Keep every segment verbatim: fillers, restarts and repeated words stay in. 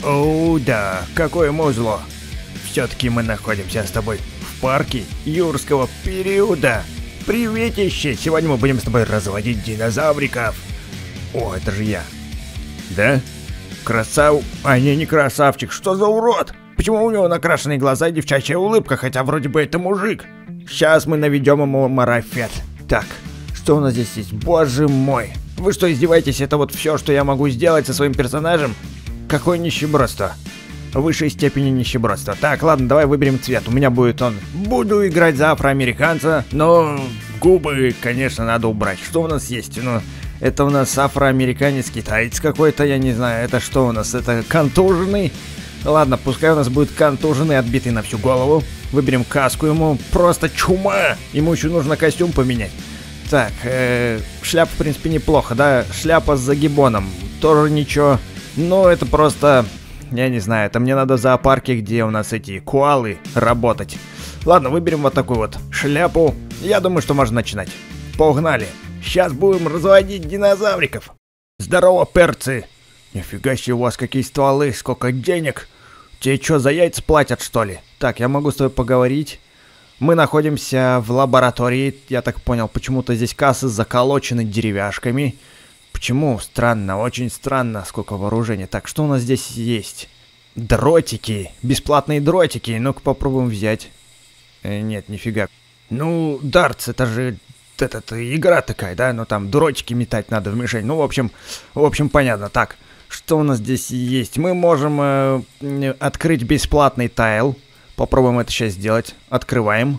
О, да, какое музло. Все-таки мы находимся с тобой в парке юрского периода. Приветище! Сегодня мы будем с тобой разводить динозавриков. О, это же я. Да? Красав... А не, не красавчик, что за урод? Почему у него накрашенные глаза и девчачья улыбка, хотя вроде бы это мужик? Сейчас мы наведем ему марафет. Так, что у нас здесь есть? Боже мой. Вы что, издеваетесь? Это вот все, что я могу сделать со своим персонажем? Какое нищебродство. В высшей степени нищебродства. Так, ладно, давай выберем цвет. У меня будет он. Буду играть за афроамериканца, но губы, конечно, надо убрать. Что у нас есть? Ну, это у нас афроамериканец, китаец какой-то, я не знаю. Это что у нас? Это контуженный? Ладно, пускай у нас будет контуженный, отбитый на всю голову. Выберем каску ему. Просто чума! Ему еще нужно костюм поменять. Так, э, шляпа, в принципе, неплохо, да? Шляпа с загибоном. Тоже ничего. Но это просто... Я не знаю, это мне надо в зоопарке, где у нас эти коалы, работать. Ладно, выберем вот такую вот шляпу. Я думаю, что можно начинать. Погнали. Сейчас будем разводить динозавриков. Здорово, перцы. Нифига себе, у вас какие стволы, сколько денег. Тебе что, за яйца платят, что ли? Так, я могу с тобой поговорить. Мы находимся в лаборатории, я так понял, почему-то здесь кассы заколочены деревяшками. Почему? Странно, очень странно, сколько вооружения. Так, что у нас здесь есть? Дротики, бесплатные дротики. Ну-ка попробуем взять. Э, нет, нифига. Ну, дартс, это же это, это, игра такая, да? Ну там дротики метать надо в мишень. Ну, в общем, в общем, понятно. Так, что у нас здесь есть? Мы можем э, открыть бесплатный тайл. Попробуем это сейчас сделать. Открываем.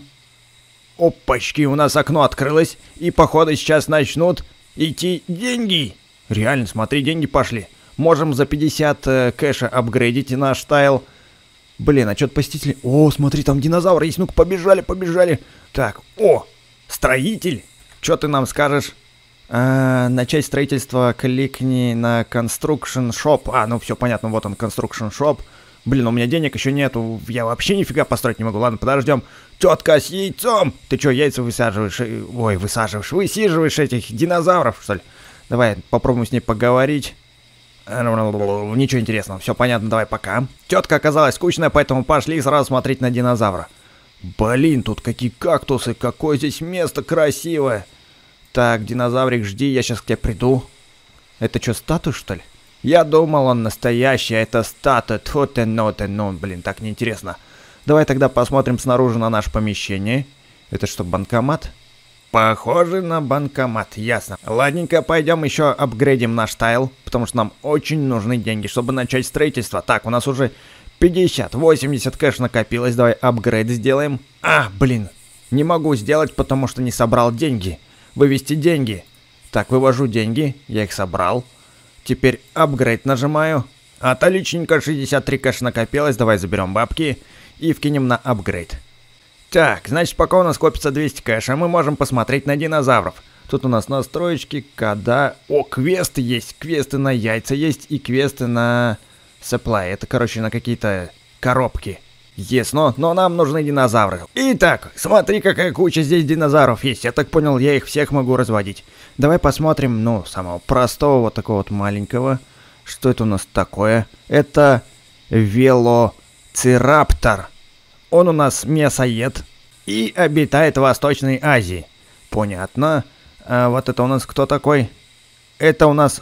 Опачки, у нас окно открылось. И, походу, сейчас начнут идти деньги. Реально, смотри, деньги пошли. Можем за пятьдесят э, кэша апгрейдить наш тайл. Блин, а что-то посетители... О, смотри, там динозавр есть. Ну-ка, побежали, побежали. Так, о, строитель. Что ты нам скажешь? А, начать строительство, кликни на Construction Shop. А, ну все понятно, вот он, Construction Shop. Блин, у меня денег еще нету, я вообще нифига построить не могу. Ладно, подождем. Тетка с яйцом! Ты что, яйца высаживаешь? Ой, высаживаешь, высиживаешь этих динозавров, что ли? Давай попробуем с ней поговорить. Ничего интересного, все понятно, давай пока. Тетка оказалась скучная, поэтому пошли сразу смотреть на динозавра. Блин, тут какие кактусы, какое здесь место красивое. Так, динозаврик, жди, я сейчас к тебе приду. Это что, статус, что ли? Я думал, он настоящий, а это статуя. Тьфу ты, ну ты, ну, блин, так неинтересно. Давай тогда посмотрим снаружи на наше помещение. Это что, банкомат? Похоже на банкомат, ясно. Ладненько, пойдем еще апгрейдим наш тайл, потому что нам очень нужны деньги, чтобы начать строительство. Так, у нас уже пятьдесят, восемьдесят кэш накопилось, давай апгрейд сделаем. А, блин, не могу сделать, потому что не собрал деньги. Вывести деньги. Так, вывожу деньги, я их собрал. Теперь апгрейд нажимаю. Отличненько, шестьдесят три кэш накопилось. Давай заберем бабки и вкинем на апгрейд. Так, значит, пока у нас копится двести кэша, мы можем посмотреть на динозавров. Тут у нас настроечки, когда... О, квесты есть. Квесты на яйца есть и квесты на supply. Это, короче, на какие-то коробки. Есть, но, но нам нужны динозавры. Итак, смотри, какая куча здесь динозавров есть. Я так понял, я их всех могу разводить. Давай посмотрим, ну, самого простого, вот такого вот маленького. Что это у нас такое? Это велоцираптор. Он у нас мясоед и обитает в Восточной Азии. Понятно. А вот это у нас кто такой? Это у нас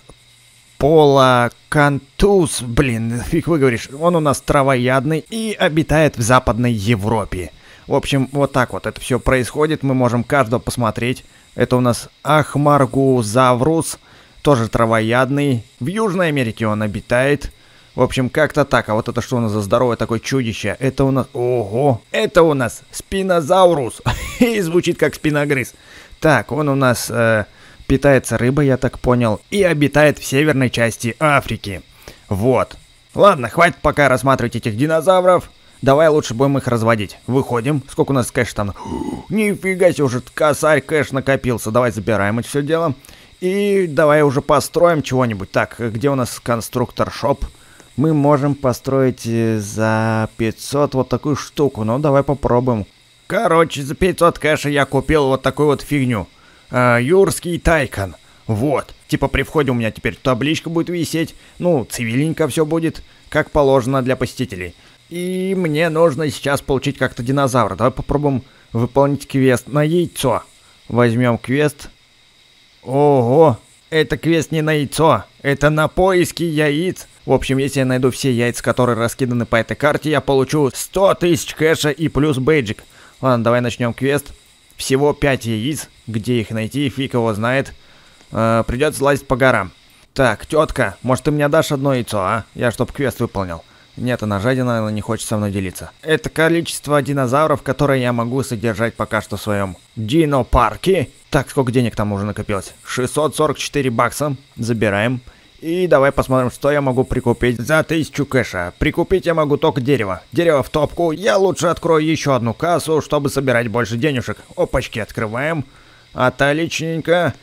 полакантус. Блин, фиг выговоришь. Он у нас травоядный и обитает в Западной Европе. В общем, вот так вот это все происходит. Мы можем каждого посмотреть. Это у нас Ахмаргузаврус, тоже травоядный. В Южной Америке он обитает. В общем, как-то так. А вот это что у нас за здоровое такое чудище? Это у нас... Ого! Это у нас спинозаврус. И звучит как спиногрыз. Так, он у нас э, питается рыбой, я так понял. И обитает в северной части Африки. Вот. Ладно, хватит пока рассматривать этих динозавров. Давай лучше будем их разводить. Выходим. Сколько у нас кэш там? Нифига себе, уже косарь кэш накопился. Давай забираем это все дело. И давай уже построим чего-нибудь. Так, где у нас конструктор шоп? Мы можем построить за пятьсот вот такую штуку. Ну, давай попробуем. Короче, за пятьсот кэша я купил вот такую вот фигню. Э, юрский тайкон. Вот, типа при входе у меня теперь табличка будет висеть. Ну, цивильненько все будет, как положено для посетителей. И мне нужно сейчас получить как-то динозавра. Давай попробуем выполнить квест на яйцо. Возьмем квест. Ого, это квест не на яйцо, это на поиски яиц. В общем, если я найду все яйца, которые раскиданы по этой карте, я получу сто тысяч кэша и плюс бейджик. Ладно, давай начнем квест. Всего пять яиц. Где их найти, фиг его знает. Э, придется лазить по горам. Так, тетка, может ты мне дашь одно яйцо, а? Я чтоб квест выполнил. Нет, она жадина, она не хочет со мной делиться. Это количество динозавров, которые я могу содержать пока что в своем динопарке. Так, сколько денег там уже накопилось? шестьсот сорок четыре бакса. Забираем. И давай посмотрим, что я могу прикупить за тысячу кэша. Прикупить я могу только дерево. Дерево в топку. Я лучше открою еще одну кассу, чтобы собирать больше денежек. Опачки, открываем. Отличненько.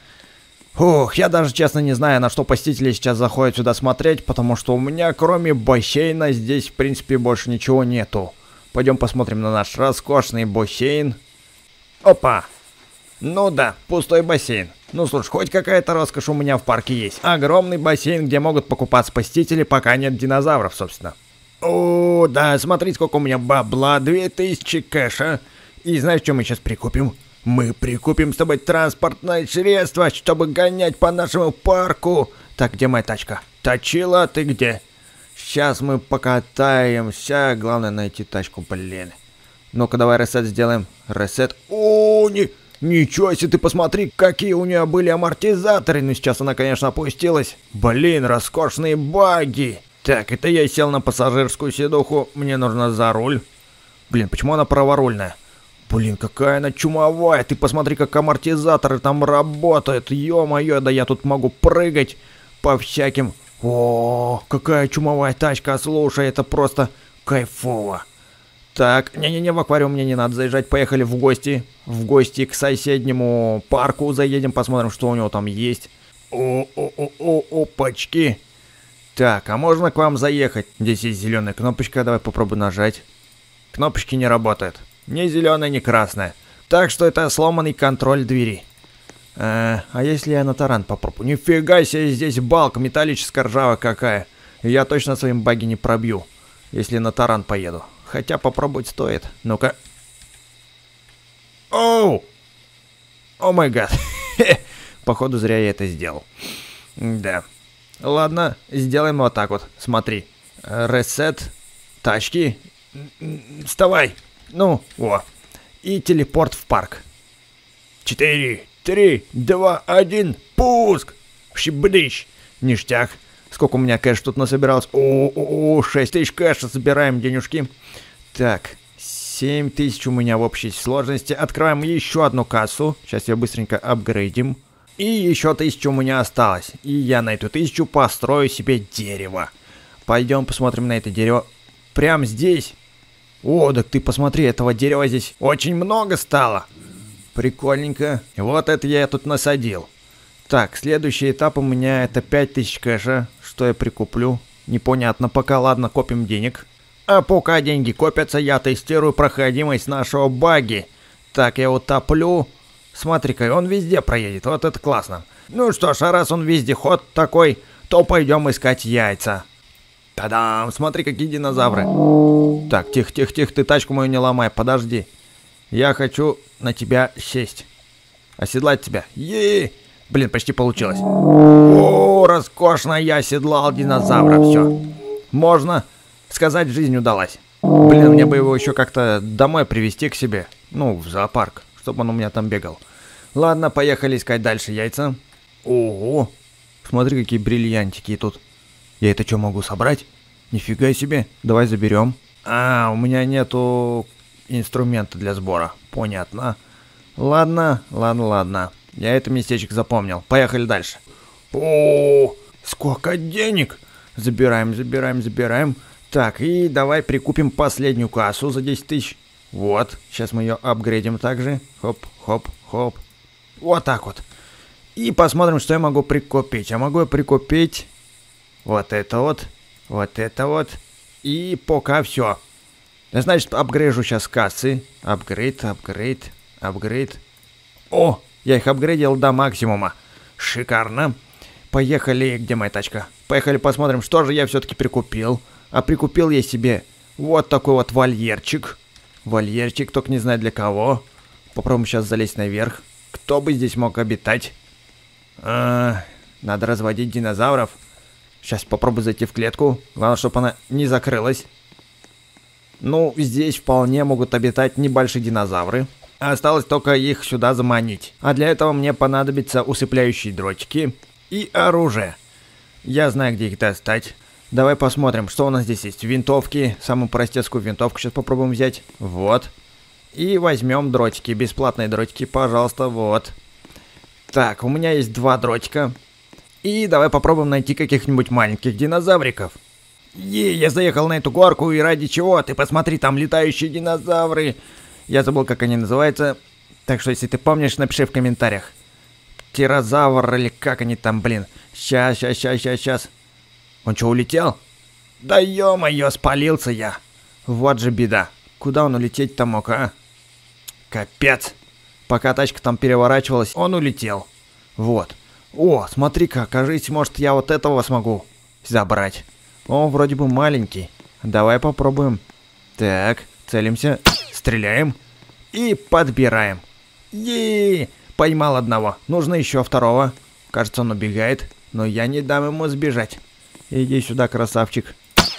Ух, я даже честно не знаю, на что посетители сейчас заходят сюда смотреть, потому что у меня кроме бассейна здесь в принципе больше ничего нету. Пойдем посмотрим на наш роскошный бассейн. Опа! Ну да, пустой бассейн. Ну слушай, хоть какая-то роскошь у меня в парке есть. Огромный бассейн, где могут покупаться посетители, пока нет динозавров, собственно. О, да, смотри, сколько у меня бабла, две тысячи кэша. И знаешь, что мы сейчас прикупим? Мы прикупим с тобой транспортное средство, чтобы гонять по нашему парку. Так, где моя тачка? Точила, ты где? Сейчас мы покатаемся. Главное найти тачку, блин. Ну-ка, давай ресет сделаем. Ресет. О, не... Ничего себе, ты посмотри, какие у нее были амортизаторы. Ну, сейчас она, конечно, опустилась. Блин, роскошные баги. Так, это я сел на пассажирскую сидуху. Мне нужно за руль. Блин, почему она праворульная? Блин, какая она чумовая. Ты посмотри, как амортизаторы там работают. Ё-моё, да я тут могу прыгать по всяким... О, какая чумовая тачка. Слушай, это просто кайфово. Так, не-не-не, в аквариум мне не надо заезжать. Поехали в гости. В гости к соседнему парку заедем, посмотрим, что у него там есть. О-о-о-о, опачки. Так, а можно к вам заехать? Здесь есть зеленая кнопочка, давай попробуй нажать. Кнопочки не работают. Ни зеленая, ни красная. Так что это сломанный контроль двери. Э, а если я на таран попробую? Нифига себе, здесь балка металлическая ржавая какая. Я точно своим баги не пробью, если на таран поеду. Хотя попробовать стоит. Ну-ка. Оу! О май гад. Походу зря я это сделал. Да. Ладно, сделаем вот так вот. Смотри. Ресет. Тачки. Вставай. Ну, о. И телепорт в парк. Четыре, три, два, один. Пуск. Щебдыщ. Ништяк. Сколько у меня кэш тут насобиралось? О-о-о, шесть тысяч кэша, собираем денежки. Так, семь тысяч у меня в общей сложности. Открываем еще одну кассу. Сейчас ее быстренько апгрейдим. И еще тысяча у меня осталось. И я на эту тысячу построю себе дерево. Пойдем посмотрим на это дерево. Прям здесь. О, так ты посмотри, этого дерева здесь очень много стало. Прикольненько. Вот это я тут насадил. Так, следующий этап у меня это пять тысяч кэша. Что я прикуплю? Непонятно. Пока, ладно, копим денег. А пока деньги копятся, я тестирую проходимость нашего баги. Так, я утоплю. Смотри-ка, он везде проедет. Вот это классно. Ну что ж, а раз он вездеход такой, то пойдем искать яйца. Та-дам! Смотри, какие динозавры. Так, тихо-тихо-тихо, ты тачку мою не ломай, подожди. Я хочу на тебя сесть. Оседлать тебя. Е-е-е! Блин, почти получилось. О, роскошно я оседлал динозавра. Все. Можно сказать, жизнь удалась. Блин, мне бы его еще как-то домой привезти к себе. Ну, в зоопарк, чтобы он у меня там бегал. Ладно, поехали искать дальше яйца. Ого. Смотри, какие бриллиантики тут. Я это что, могу собрать? Нифига себе. Давай заберем. А, у меня нету инструмента для сбора. Понятно. Ладно, ладно, ладно. Я это местечко запомнил. Поехали дальше. О, сколько денег! Забираем, забираем, забираем. Так, и давай прикупим последнюю кассу за десять тысяч. Вот, сейчас мы ее апгрейдим также. Хоп, хоп, хоп. Вот так вот. И посмотрим, что я могу прикупить. Я могу прикупить вот это вот, вот это вот. И пока все. Значит, апгрейжу сейчас кассы. Апгрейд, апгрейд, апгрейд. О! Я их апгрейдил до максимума. Шикарно. Поехали, где моя тачка? Поехали посмотрим, что же я все-таки прикупил. А прикупил я себе вот такой вот вольерчик. Вольерчик, только не знаю для кого. Попробуем сейчас залезть наверх. Кто бы здесь мог обитать? А, надо разводить динозавров. Сейчас попробую зайти в клетку. Главное, чтобы она не закрылась. Ну, здесь вполне могут обитать небольшие динозавры. Осталось только их сюда заманить. А для этого мне понадобятся усыпляющие дротики и оружие. Я знаю, где их достать. Давай посмотрим, что у нас здесь есть. Винтовки. Самую простецкую винтовку сейчас попробуем взять. Вот. И возьмем дротики. Бесплатные дротики, пожалуйста, вот. Так, у меня есть два дротика. И давай попробуем найти каких-нибудь маленьких динозавриков. Е, я заехал на эту горку, и ради чего? Ты посмотри, там летающие динозавры. Я забыл, как они называются. Так что, если ты помнишь, напиши в комментариях. Птерозавр или как они там, блин. Сейчас, сейчас, сейчас, сейчас, сейчас. Он что, улетел? Да ё-моё, спалился я. Вот же беда. Куда он улететь-то мог, а? Капец. Пока тачка там переворачивалась, он улетел. Вот. О, смотри-ка, кажись, может, я вот этого смогу забрать. Он вроде бы маленький. Давай попробуем. Так, целимся, стреляем и подбираем. Е-е-е, поймал одного. Нужно еще второго. Кажется, он убегает, но я не дам ему сбежать. Иди сюда, красавчик.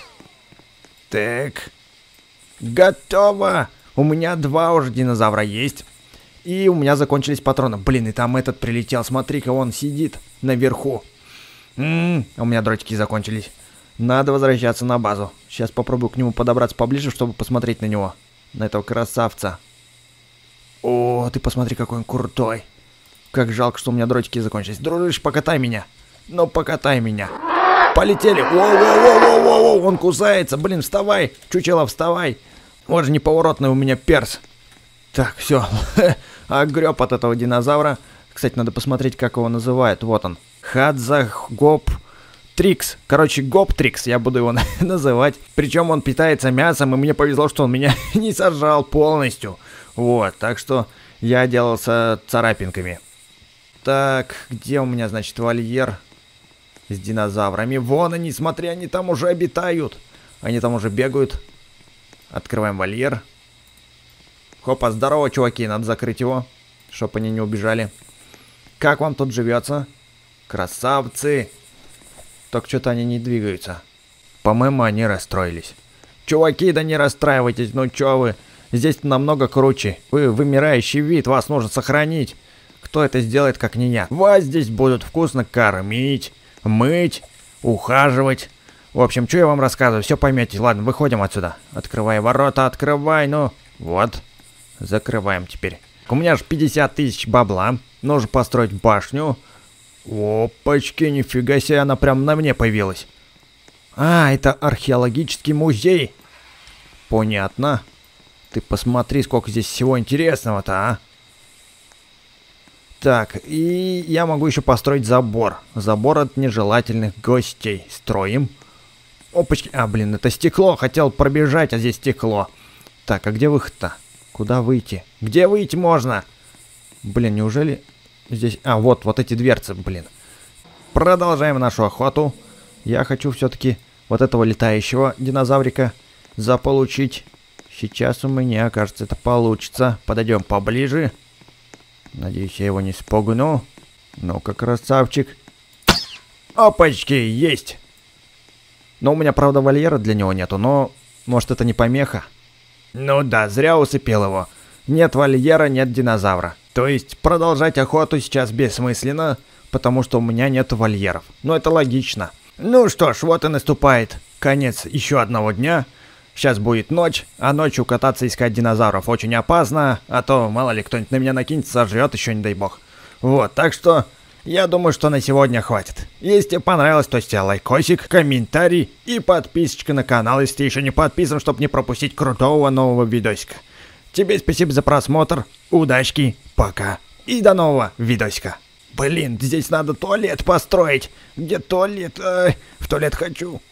Так. Готово. У меня два уже динозавра есть. И у меня закончились патроны. Блин, и там этот прилетел. Смотри-ка, он сидит наверху. М-м, у меня дротики закончились. Надо возвращаться на базу. Сейчас попробую к нему подобраться поближе, чтобы посмотреть на него. На этого красавца. О, ты посмотри, какой он крутой. Как жалко, что у меня дротики закончились. Дружище, покатай меня. Ну, покатай меня. Полетели. Воу-воу-воу-воу-воу. Он кусается. Блин, вставай. Чучело, вставай. Вот же неповоротный у меня перс. Так, все. Огреб от этого динозавра. Кстати, надо посмотреть, как его называют. Вот он. Хадзагоп Трикс. Короче, Гоптрикс я буду его называть. Причем он питается мясом, и мне повезло, что он меня не сожрал полностью. Вот, так что я отделался царапинками. Так, где у меня, значит, вольер с динозаврами? Вон они, смотри, они там уже обитают. Они там уже бегают. Открываем вольер. Хопа, здорово, чуваки, надо закрыть его, чтобы они не убежали. Как вам тут живется? Красавцы. Только что-то они не двигаются. По-моему, они расстроились. Чуваки, да не расстраивайтесь, ну чё вы? Здесь намного круче. Вы вымирающий вид, вас нужно сохранить. Кто это сделает, как не я? Вас здесь будут вкусно кормить, мыть, ухаживать. В общем, что я вам рассказываю, все поймете. Ладно, выходим отсюда. Открывай ворота, открывай, ну. Вот. Закрываем теперь. У меня же пятьдесят тысяч бабла. Нужно построить башню. Опачки, нифига себе, она прям на мне появилась. А, это археологический музей. Понятно. Ты посмотри, сколько здесь всего интересного-то, а. Так, и я могу еще построить забор. Забор от нежелательных гостей. Строим. Опачки. А, блин, это стекло. Хотел пробежать, а здесь стекло. Так, а где выход-то? Куда выйти? Где выйти можно? Блин, неужели здесь... А, вот, вот эти дверцы, блин. Продолжаем нашу охоту. Я хочу все-таки вот этого летающего динозаврика заполучить. Сейчас у меня, кажется, это получится. Подойдем поближе. Надеюсь, я его не спугну. Ну-ка, красавчик. Опачки, есть. Но у меня, правда, вольера для него нету, но... Может, это не помеха? Ну да, зря усыпил его. Нет вольера, нет динозавра. То есть продолжать охоту сейчас бессмысленно, потому что у меня нет вольеров. Ну это логично. Ну что ж, вот и наступает конец еще одного дня. Сейчас будет ночь, а ночью кататься искать динозавров очень опасно, а то мало ли кто-нибудь на меня накинется, сожрет, еще не дай бог. Вот, так что я думаю, что на сегодня хватит. Если тебе понравилось, то ставь лайкосик, комментарий и подписочка на канал, если ты еще не подписан, чтобы не пропустить крутого нового видосика. Тебе спасибо за просмотр, удачки, пока и до нового видосика. Блин, здесь надо туалет построить. Где туалет? Ай, в туалет хочу.